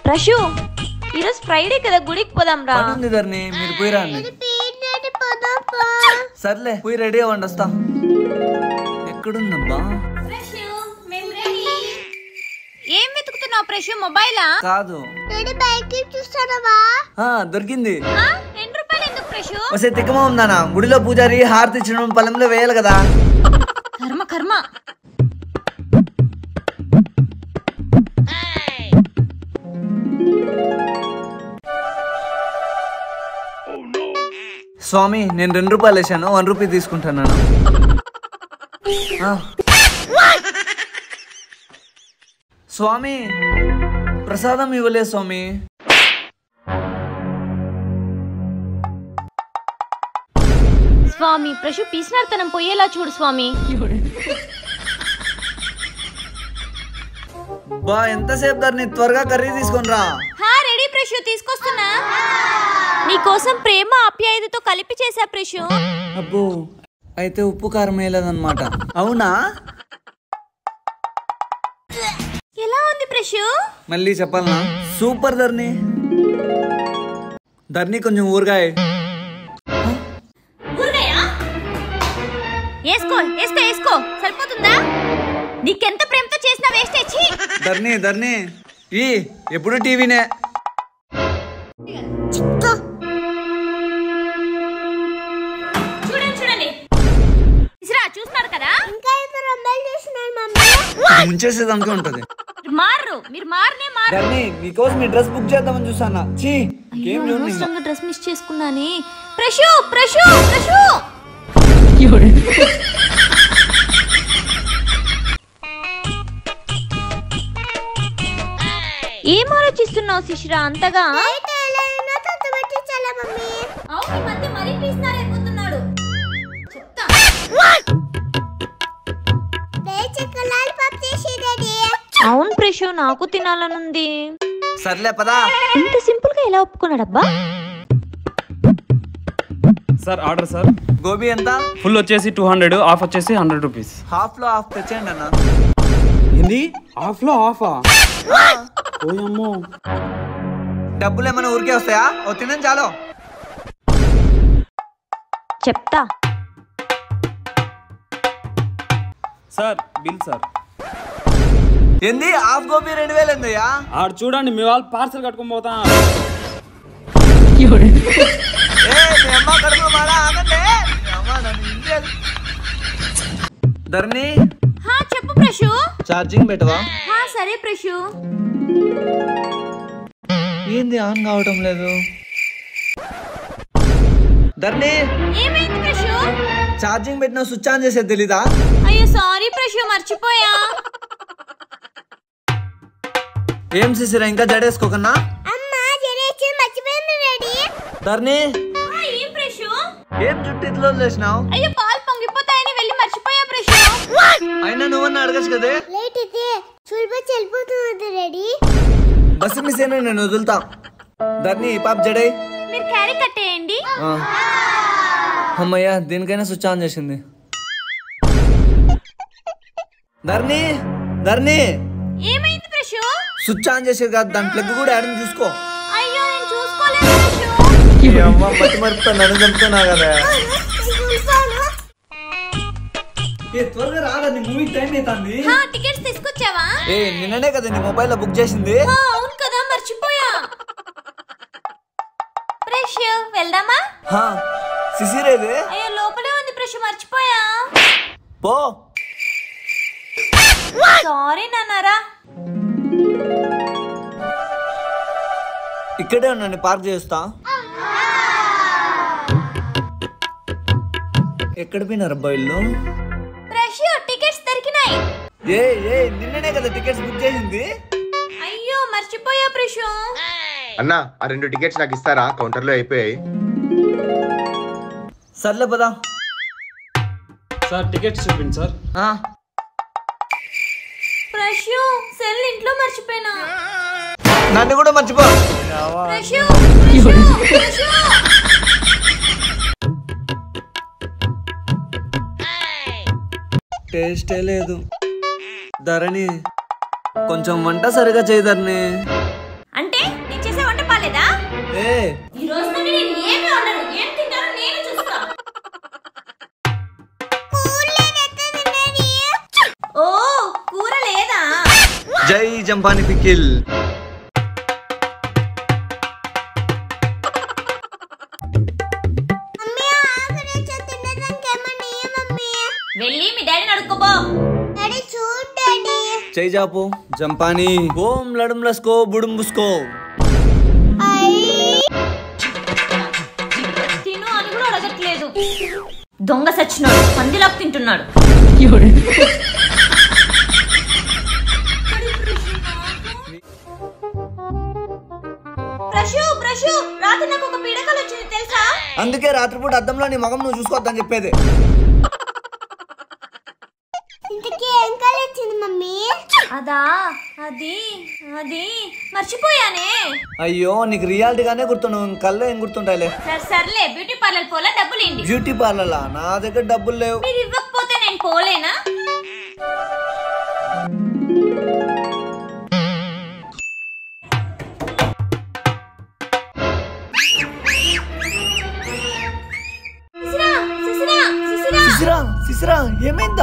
ప్రశు ఈరోజు ఫ్రైడే కదా గుడికి పోదాం రా. ధరణి మీరు పోయి రండి. సర్లే పోయి రెడీ అవ్వండి వస్తా. ఎక్కడుందబ్బా? ఏం వెతుకుతున్నావు ప్రశు? మొబైలా? కాదు దొరికింది. 2 రూపాయలు ఎందుకు ప్రశు? వసే తిక్కమా ఉందానా? గుడిలో పూజారి హారతి ఇచ్చడం పొలంలో వేయాలి కదా. కర్మ కర్మ. స్వామి నేను 2 రూపాయలు వేసాను, 1 రూపీ తీసుకుంటున్నాను. స్వామి ప్రసాదం ఇవ్వలే స్వామి. స్వామి ప్రశు పీసినార్తనం పోయేలా చూడు స్వామి. బా ఎంతసేపు ధరణి, త్వరగా కర్రీ తీసుకొని రా. రెడీ ప్రశు, తీసుకొస్తున్నా. నీకోసం ప్రేమ ఆప్యాయతతో కలిపి చేసా ప్రశు. అబ్బో అయితే ఉప్పు కారం వేయలేదన్నమాట. అవునా? ఎలా ఉంది ప్రశు? మళ్ళీ చెప్పాలనా? సూపర్ ధరణి. ధరణి కొంచెం ఊరగాయ వేసుకో సరిపోతుందా? నీకెంత ప్రేమతో చేసిన వేస్టేజ్. ధరణి ఈ ఎప్పుడు టీవీనే. చూడండి చూస్తున్నారు కదా. ముంచేసేదానికే ఉంటది. మీరు మారనే మారు. ధరణి నీకోసం ఈ డ్రెస్ బుక్ చేద్దామని చూసానా. Dress miss చేసుకున్నానే. ప్రశు ఏం ఆలోచిస్తున్నావు శిశిరా అంతగా? అవును ప్రశు, నాకు తినాలనుంది. సర్లే పదా. ఇంత సింపుల్ గా ఎలా ఒప్పుకున్నాడబ్బా? Sir order sir. గోబీ ఎంత? ఫుల్ వచ్చేసి 200, ఆఫ్ వచ్చేసి 100 రూపీస్. హాఫ్ లో హాఫ్ తెచ్చేయండి అన్న. ఏంది హాఫ్ లో హాఫా? ఓయమ్మో. డబ్బులు ఏమైనా ఊరికే వస్తాయా? ఓ తినండి చాలు. చెప్తా. Sir bill sir. ఏంది హాఫ్ గోబీ 2000 ఎందయ్యా? ఆడు చూడండి మీ వాళ్ళు పార్సల్ కట్టుకొని పోతా. ధరణి చెప్పు ప్రశు. ఛార్జింగ్ పెట్టవా? సరే ప్రశు. ఏంది ఆన్ కావటం లేదు? ధరణి ఏమైంది ప్రశు? ఛార్జింగ్ పెట్టిన స్విచ్ ఆన్ చేసేది తెలీదా? అయ్యో సారీ ప్రశు, మర్చిపోయా. ఏం చేసిరా ఇంకా జడేసుకోకన్నా? ధరణి ఏం ప్రశు? ఏం జుట్టు ఇట్లా వదిలేసినావు? అయ్యో పాలు పొంగిపోతాయని వెళ్ళి మర్చిపోయా ప్రశు. అయినా నువ్వన్నా అడగచ్చు కదే. బస్సు మిస్ అయినా నేను వదులుతా. ధరణి పాప జడే మీరు క్యారీ కట్టేయండి. అమ్మయ్యా దీనికైనా స్విచ్ ఆన్ చేసింది. ధరణి ఏమైంది ప్రశు? స్విచ్ ఆన్ చేసేది కాదు, దాని ప్లగ్ కూడా యాడ్ చూసుకో. అయ్యో నేను చూసుకోలేదు ప్రశు. మట్టి మరుపుతా నన్ను చంపుతున్నా కదా. త్వరగా రాదా, నీ మూవీ టైం అవుతుంది. టికెట్స్ తీసుకొచ్చావా? నిన్ననే కదా నీ మొబైల్ లో బుక్ చేసింది. అవును కదా, మర్చిపోయా. ప్రశు వెళ్దామా? సిసిరేది? అయ్యో లోపలే ఉంది ప్రశు, మర్చిపోయా. పో. సారీ నాన్నారా. ఇక్కడే ఉన్నాను, పార్క్ చేస్తా. ఎక్కడ పోయినారు అబ్బాయిలు? ప్రశు టికెట్స్ దొరికినాయి. నిన్ననే కదా టికెట్స్ బుక్ చేసింది. అయ్యో మర్చిపోయా ప్రశు. అన్నా ఆ 2 టికెట్స్ నాకు ఇస్తారా? కౌంటర్ లో అయిపోయాయి. సర్లే పదా. సార్ టికెట్స్ చూపిండి సార్. ప్రశు సెల్ ఇంట్లో మర్చిపోయినా. నన్ను కూడా మర్చిపో. ప్రశు టేస్టే లేదు. ధరణి కొంచెం వంట సరిగా చేయదర్ని. అంటే ఏ ఈ రోజు నుండి నేను ఏమీ ఉండను. ఏం తింటారో నేను చూస్తా. ఓ కూర లేదా? జై జంపాని పికిల్. వెళ్ళి మీ డాడీని అడుక్కోపో. జై జాపు జంపాని. ఓం లడుం లస్కో బుడుం బుస్కో. తిను అని కూడా అడగట్లేదు. దొంగ సచ్చినాడు, పందిలాకు తింటున్నాడు. ప్రశు రాత్రి నాకు ఒక పీడకలు వచ్చింది తెలుసా? అందుకే రాత్రిపూట అద్దంలో నీ మగం నువ్వు చూసుకోవద్దని చెప్పేది. అదా అది అది మర్చిపోయానే. అయ్యో నీకు రియాలిటీగానే గుర్తుండవు, కళ్ళు ఏం గుర్తుంటాయిలే. సర్లే బ్యూటీ పార్లర్ పోలా డబ్బులు ఏంటి? బ్యూటీ పార్లర్లా? నా దగ్గర డబ్బులు లేవు. మీరు ఇవ్వకపోతే నేను పోలేనా? సిసిరా ఏమైందా?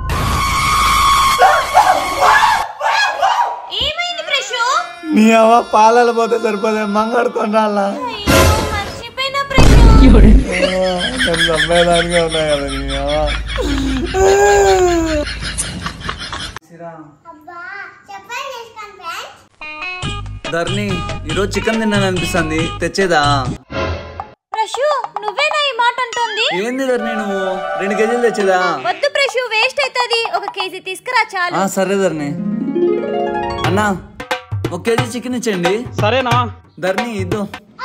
ఏమైంది ప్రశు? నీ అవ్వ పాలలు పోతే సరిపోతే మంగడుకొని రాలా? మర్చిపోయినా ప్రశు. నమ్మేదానిగా ఉన్నాయి కదా నీ అవ్వ. ధర్ని ఈరోజు చికెన్ తిన్నాను అనిపిస్తుంది, తెచ్చేదా? ప్రశు నువ్వేనా ఈ మాట అంటోంది? ఏంది ధర్ని నువ్వు 2 కేజీలు తెచ్చేదా? వద్దు ప్రశు, వేస్ట్ అవుతుంది. 1 కేజీ తీసుకురా చాలు. సరే ధర్ని. అన్నా 1 కేజీ చికెన్ ఇచ్చేయండి. సరేనా? ధర్ని ఇద్దు.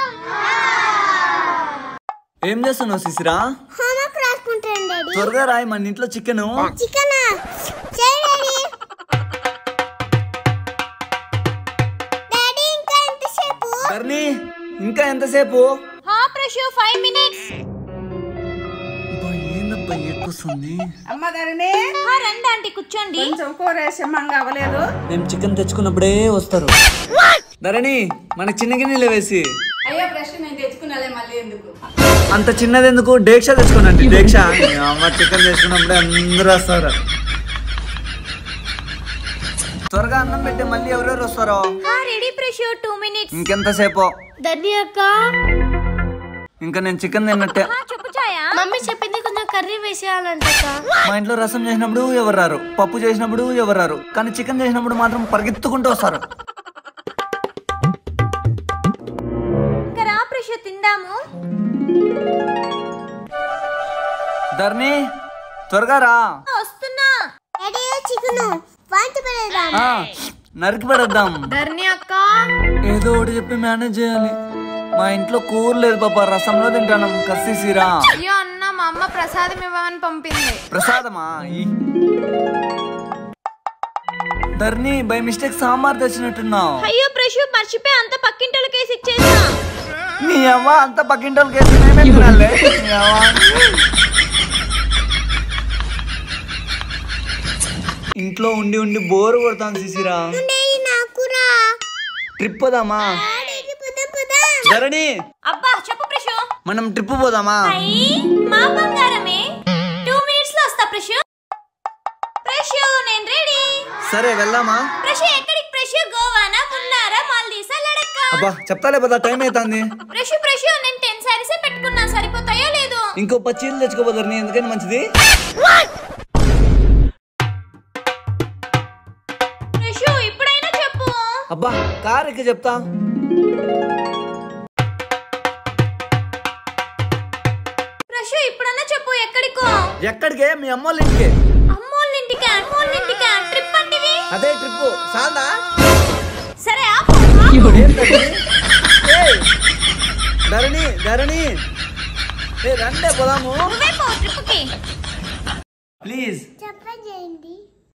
ఏం చేస్తున్నావు సిసిరా? త్వరగా రాయి, మన ఇంట్లో చికెన్. ధర్ని ఇంకా ఎంతసేపు? ప్రశు 5 మినిట్స్. ఏందబ్బా ఎక్కువస్తుంది. అమ్మ ధరణి రండి ఆంటీ కూర్చోండి. కొంచెం కూర వేసేమంగా అవ్వలేదు. మేము చికెన్ తెచ్చుకున్నప్పుడే వస్తారు. ధరణి మనకి చిన్న గిన్నెలు వేసి. అయ్యో ఫ్రెష్ నేను తెచ్చుకున్నాలే, మళ్ళీ ఎందుకు? అంత చిన్నది ఎందుకు? డేక్ష తెచ్చుకోనండి. డేక్ష అమ్మ చికెన్ తెచ్చుకున్నప్పుడే అందరూ వస్తారు. త్వరగా అన్నం పెట్టి మళ్ళీ ఎవరెవరు వస్తారో? Ready Prashu 2 minutes. ఇంకెంతసేపు? ధరణి అక్క ఇంకా నేను చికెన్ తిన్నట్టే. చెప్పు ఛాయా. మమ్మీ చెప్పింది కొంచెం కర్రీ వేసేయాలంట. మా ఇంట్లో రసం చేసినప్పుడు ఎవరు రారు, పప్పు చేసినప్పుడు ఎవరు రారు, కానీ చికెన్ చేసినప్పుడు మాత్రం పరిగెత్తుకుంటూ వస్తారు. ఇంకా రా ప్రశు తిందాము. ధర్ని త్వరగా రా. వస్తున్నా. నరికి పడేద్దాం. ధరణి అక్క ఏదో ఒకటి చెప్పి మేనేజ్ చేయాలి. మా ఇంట్లో కూర లేదు పాప, రసంలో తింటాను. కసిసిరా. అయ్యో అన్న, మా అమ్మ ప్రసాదం ఇవ్వమని పంపింది. ప్రసాదమా? ధర్ని బై మిస్టేక్ సాంబార్ తెచ్చినట్టున్నావు. అయ్యో ప్రశు మర్చిపోయి అంత పక్కింటోళ్ళ కేసు ఇచ్చేసా. నీ అవ్వ అంత పక్కింటోళ్ళకి వేసి మేమే తినాలి. నీ అవ్వ. ఇంట్లో ఉండి ఉండి బోరు కొడతాను సిసిరా. ట్రిప్ పోదామా? ధరణి అబ్బా చెప్పు ప్రశు. మనం ట్రిప్ పోదామా? మా బంగారమే. 2 మినిట్స్ లో వస్తా ప్రశు. ప్రశు నేను రెడీ. సరే వెళ్దామా? ప్రశు ఎక్కడికి ప్రశు? గోవానా, మున్నారా, మాల్దీవ్సా, లడక్క? అబ్బా చెప్తాలే పదా, టైం అవుతుంది. ప్రశు నేను 10 సారీసే పెట్టుకున్నా, సరిపోతాయో లేదు? ఇంకో 10 చీరలు తెచ్చుకోబోదరు, ఎందుకని మంచిది. ప్రశు ఇప్పుడైనా చెప్పు. అబ్బా కార్ ఎక్కి చెప్తా. ప్రశు ఇప్పుడన్నా చెప్పు ఎక్కడికో? ఎక్కడికే? మీ అమ్మోళ్ళ ఇంటికి. అమ్మోళ్ళ ఇంటికా? ట్రిప్ అంటివి? అదే ట్రిప్ సాల్దా? సరే ఆపు. ధరణి రండే పోదాము నువ్వే పో ట్రిప్ కి. ప్లీజ్. చెప్పండి.